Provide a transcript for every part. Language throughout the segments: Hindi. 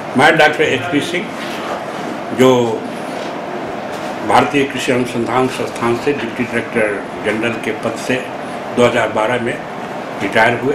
मैं डॉक्टर HP सिंह, जो भारतीय कृषि अनुसंधान संस्थान से डिप्टी डायरेक्टर जनरल के पद से 2012 में रिटायर हुए,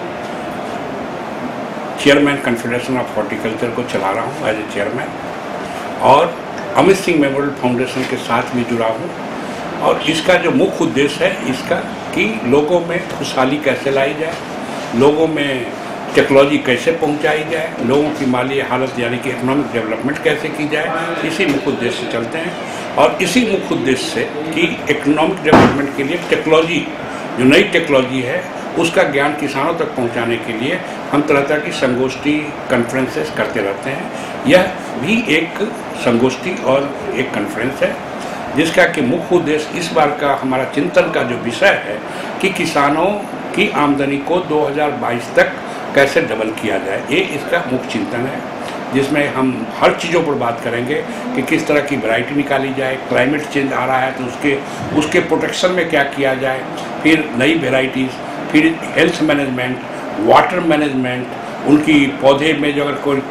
चेयरमैन कन्फेडरेशन ऑफ हॉर्टिकल्चर को चला रहा हूँ एज ए चेयरमैन, और अमित सिंह मेमोरियल फाउंडेशन के साथ भी जुड़ा हूँ। और इसका जो मुख्य उद्देश्य है इसका कि लोगों में खुशहाली कैसे लाई जाए, लोगों में टेक्नोलॉजी कैसे पहुंचाई जाए, लोगों की माली हालत यानी कि इकोनॉमिक डेवलपमेंट कैसे की जाए, इसी मुख्य उद्देश्य से चलते हैं। और इसी मुख्य उद्देश्य से कि इकोनॉमिक डेवलपमेंट के लिए टेक्नोलॉजी, जो नई टेक्नोलॉजी है उसका ज्ञान किसानों तक पहुंचाने के लिए हम तरह तरह की संगोष्ठी कॉन्फ्रेंसेस करते रहते हैं। यह भी एक संगोष्ठी और एक कॉन्फ्रेंस है जिसका कि मुख्य उद्देश्य इस बार का हमारा चिंतन का जो विषय है कि किसानों की आमदनी को 2022 तक कैसे डबल किया जाए, ये इसका मुख्य चिंतन है, जिसमें हम हर चीज़ों पर बात करेंगे कि किस तरह की वैरायटी निकाली जाए, क्लाइमेट चेंज आ रहा है तो उसके प्रोटेक्शन में क्या किया जाए, फिर नई वेराइटीज़, फिर हेल्थ मैनेजमेंट, वाटर मैनेजमेंट, उनकी पौधे में जो अगर कोई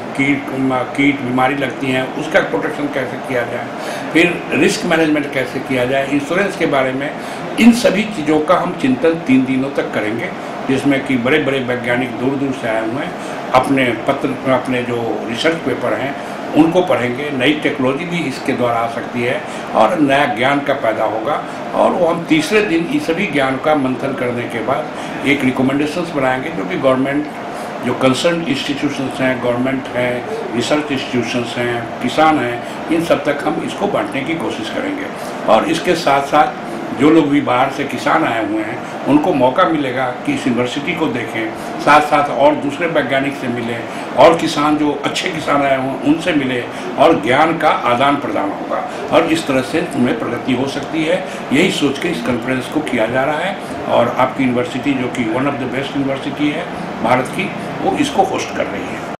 कीट बीमारी लगती हैं उसका प्रोटेक्शन कैसे किया जाए, फिर रिस्क मैनेजमेंट कैसे किया जाए, इंश्योरेंस के बारे में, इन सभी चीज़ों का हम चिंतन 3 दिनों तक करेंगे, जिसमें कि बड़े बड़े वैज्ञानिक दूर दूर से आए हुए हैं, अपने जो रिसर्च पेपर हैं उनको पढ़ेंगे। नई टेक्नोलॉजी भी इसके द्वारा आ सकती है और नया ज्ञान का पैदा होगा, और वो हम तीसरे दिन इस सभी ज्ञान का मंथन करने के बाद एक रिकमेंडेशंस बनाएंगे जो कि गवर्नमेंट, जो कंसर्न इंस्टीट्यूशंस हैं, गवर्नमेंट है, रिसर्च इंस्टीट्यूशंस हैं, किसान हैं, इन सब तक हम इसको बांटने की कोशिश करेंगे। और इसके साथ साथ जो लोग भी बाहर से किसान आए हुए हैं उनको मौका मिलेगा कि इस यूनिवर्सिटी को देखें, साथ साथ और दूसरे वैज्ञानिक से मिलें, और किसान जो अच्छे किसान आए हों उनसे मिले, और ज्ञान का आदान प्रदान होगा, और इस तरह से उनमें प्रगति हो सकती है। यही सोच के इस कॉन्फ्रेंस को किया जा रहा है, और आपकी यूनिवर्सिटी जो कि one of the best university है भारत की, वो इसको होस्ट कर रही है।